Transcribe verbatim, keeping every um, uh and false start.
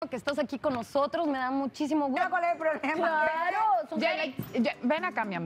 que estás aquí con nosotros. Me da muchísimo gusto. ¿Cuál es el problema? Claro. son Ya- ya- ven acá, mi amor.